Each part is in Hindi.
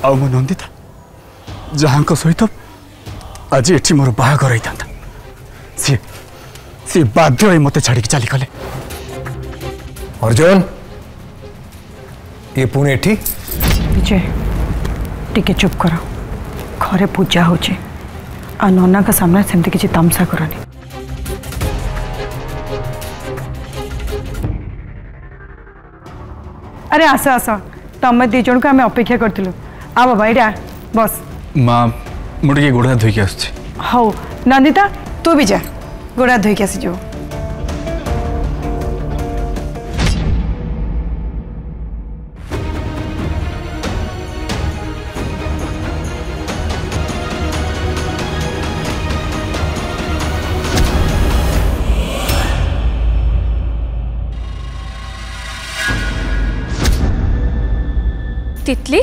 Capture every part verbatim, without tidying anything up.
आउ मो नंदिता जहाँ सहित आज एठी मोर बाहागर होता सी सी बाध्य मत छाड़ी चली गले। अर्जुन ये पुणी एठी विजय टिके चुप कर घरे पूजा होची आ नना का सामने सेमती किसी तमसा करनी। अरे आस आस तुम दी जन को आम अपेक्षा करूँ आ बाबा ये बस माँ मुझे गोड़ा धोईक आस। हौ नंदिता तू भी जा गोड़ा धोईक आसी जो। तितली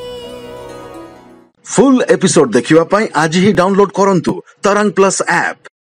फुल एपिसोड देखिवा पाई आज ही डाउनलोड करंतु तरंग प्लस ऐप।